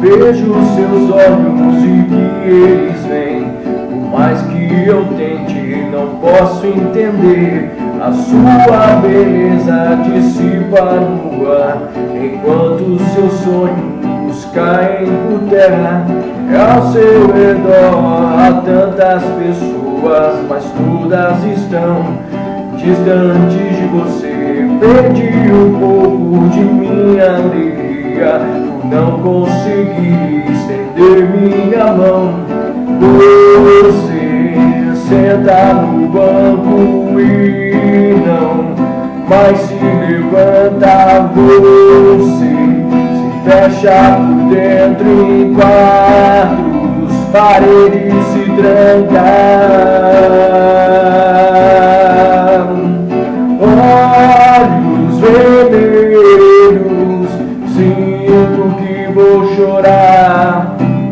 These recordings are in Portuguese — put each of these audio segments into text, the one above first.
vejo seus olhos e que eles veem. Por mais que eu tente, não posso entender. A sua beleza dissipa no ar, enquanto seus sonhos caem por terra. Ao seu redor há tantas pessoas, mas todas estão distantes de você. Perdi um pouco de minha alegria por não conseguir estender minha mão. Você senta no banco e não mais se levanta. Você se fecha por dentro em quartos, paredes se trancam. Olhos vermelhos, sinto que vou chorar.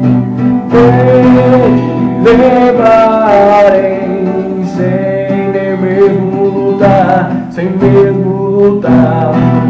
Levarem sem nem mesmo lutar, sem mesmo lutar.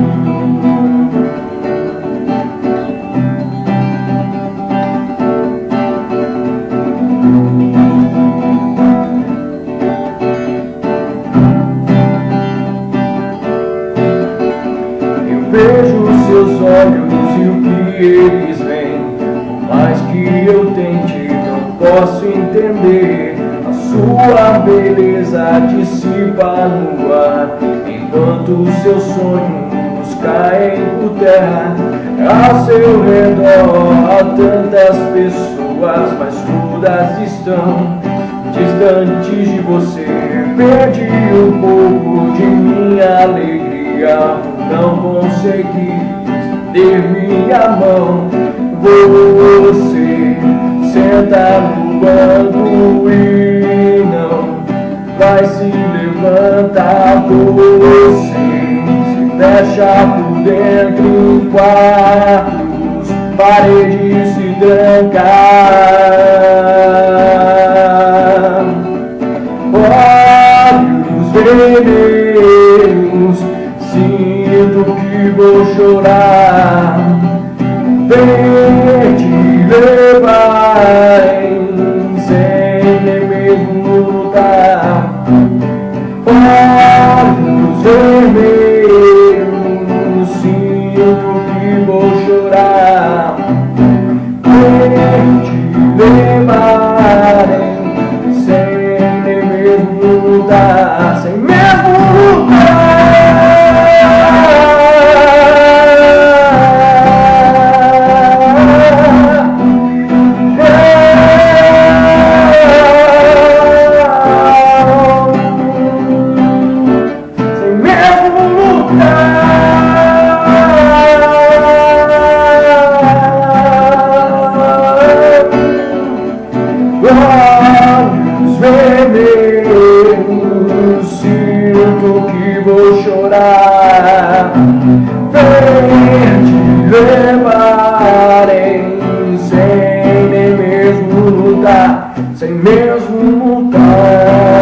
Eu vejo seus olhos e o que eles veem. Por mais que eu tente, posso entender. A sua beleza dissipa no ar, enquanto seus sonhos caem por terra. Ao seu redor há tantas pessoas, mas todas estão distantes de você. Perdi um pouco de minha alegria por não conseguir ter minha mão. Você senta no banco e não vai se levantar. Você se fecha por dentro em quartos, paredes se trancam. Olhos vermelhos, sinto que vou chorar. Vem te levarem sem nem mesmo lutar. Olhos vermelhos, sinto que vou chorar. Vem te levarem sem nem mesmo lutar, sem mesmo lutar. Olhos vermelhos, sinto que vou chorar. Vem te levarem sem nem mesmo lutar, sem mesmo lutar.